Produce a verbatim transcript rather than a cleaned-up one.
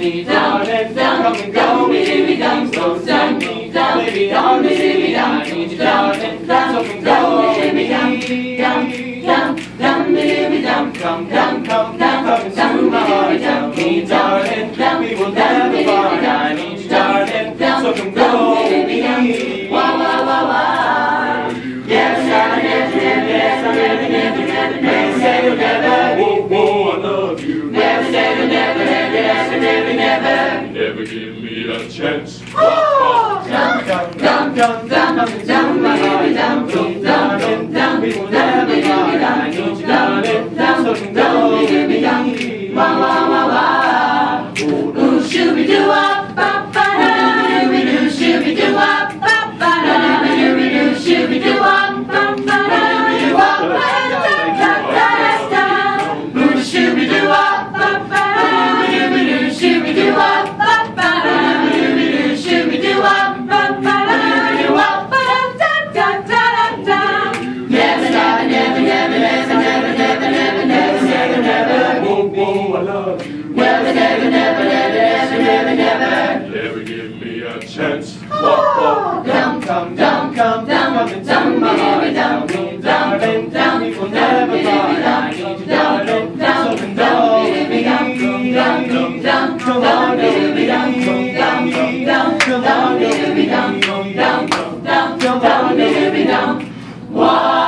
me, darling, come and go, baby, don't so send me down, baby, don't baby, I need you, darling, so can go, baby, down, down, down, baby, down, come, come, come, come, come into my heart, tell me, darling, we will never part, I need you, darling, so can go, baby, wah, wah, wah, wah, yes, I never, never, yes, I never, never, never, never, say you'll never, whoa, whoa, I love you, never say you'll never, never, yes, I never, never, never give me a chance. Down, down, down, down, down, down, my heart, down, down, down, down, we will never part, I need you, darling, down, so can go, baby, down, wah, wah, wah, wah, ooh, shooby-doo-wah, ba-ba-da, doo-be-doo, shooby-doo-wah, ba-ba-da, doo-be-doo, shooby-doo-wah, ba-ba-da, doo-wah, ba-da-da-da-da-da, ooh, shooby-doo-wah, ba-ba-da, doo-be-doo, shooby-doo-wah, ba-ba-da, doo-be-doo, shooby-doo-wah, ba-ba-da, doo-wah, ba-da-da-da-da-da. Never, never, never, never, never, never, never, never, never, never, never, Whoa, whoa, I love you. never, never, never, never, never, never, never. Never give me a chance. Oh, down, come, down, come, down, up and down, my heart, down, down, down, down, we will never part. I need you, darling, down, so down, baby, down, down, down, down, come on, baby, down, down, down, down, down, baby, down, down, down, down, down, baby, down. Why?